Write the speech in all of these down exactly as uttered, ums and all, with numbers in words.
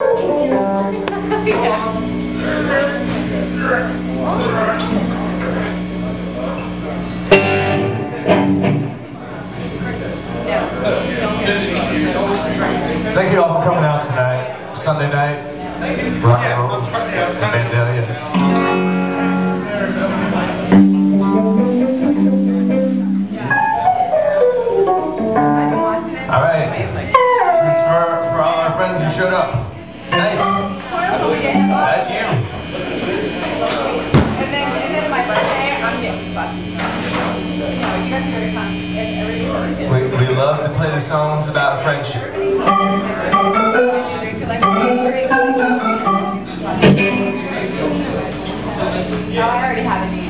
Thank you all for coming out tonight. Sunday night, rock and roll, and Vandalia. All right, this is for, for all our friends who showed up tonight. That's you. And then, and then my birthday, I'm getting fucking drunk. You guys are very fun. We, we love to play the songs about friendship. Oh, I already have a name.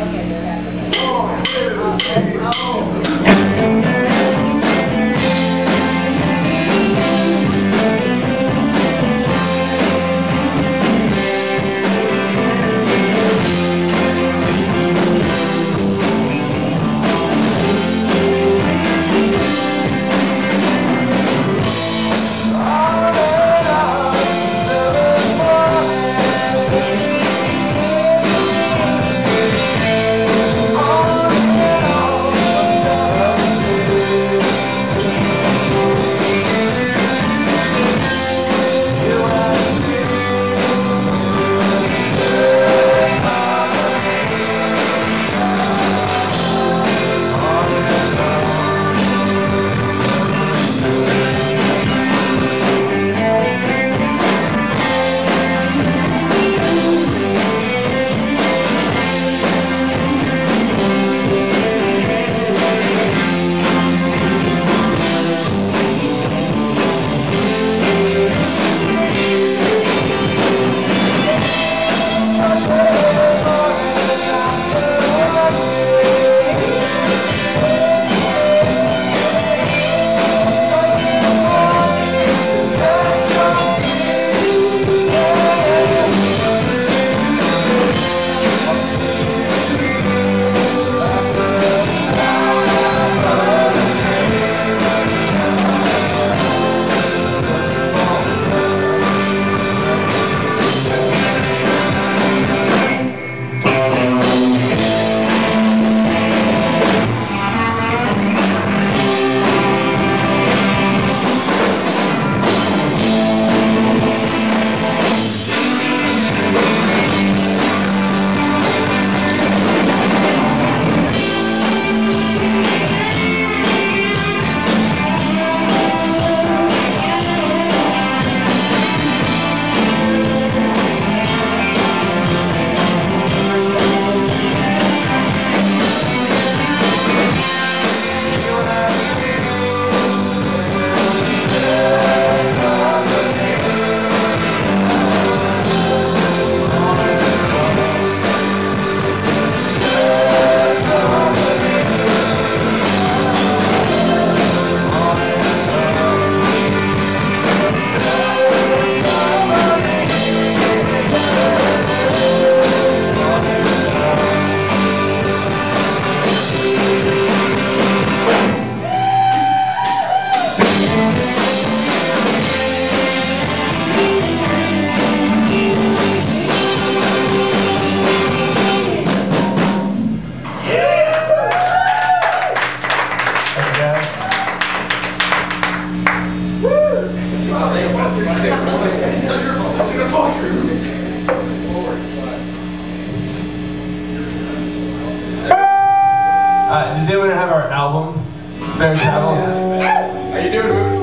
Uh, does anyone have our album, Fair Travels? How you doing, Moose?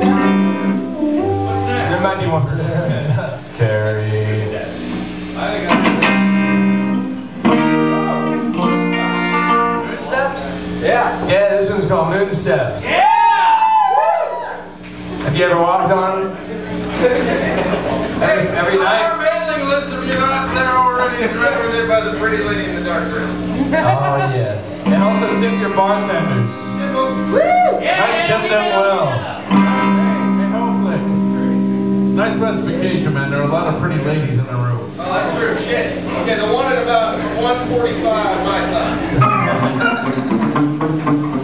What's next? There might be one person. Carrie. Moon Steps? Yeah. Yeah, this one's called Moon Steps. Yeah! Have you ever walked on them? Every, every night. Our mailing list, if you're not there already, is right over there by the pretty lady in the dark room. Oh, yeah. And also tip your bartenders. Woo! I tip them well. Hey, hopefully. Nice specification, man. There are a lot of pretty ladies in the room. Oh, that's true. Shit. Okay, the one at about one forty-five my time.